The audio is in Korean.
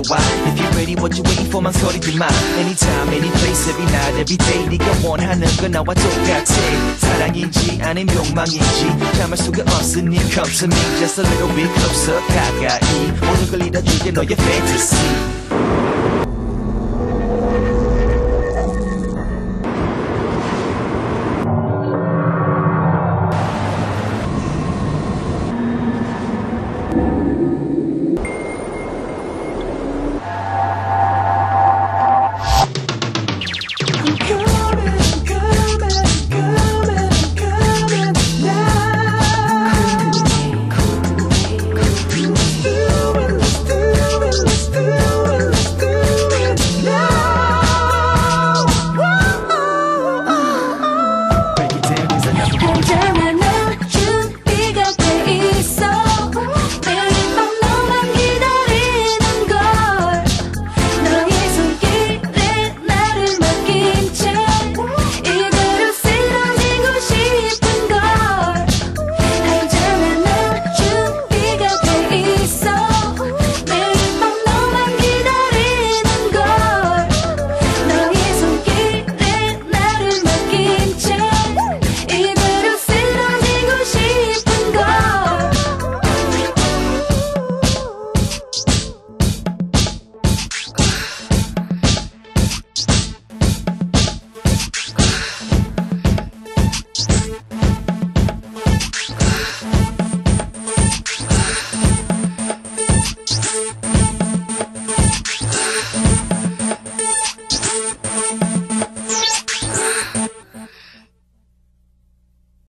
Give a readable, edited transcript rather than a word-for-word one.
다가와. If you're ready, what you waiting for? 망설이지 마. Anytime, any place, every night, every day. 네가 원하는 건 나와 똑같아. 사랑인지 아님 욕망인지 참을 수가 없으니 come to me just a little bit closer. 가까이 오늘 끌리다 줄게 너의 fantasy.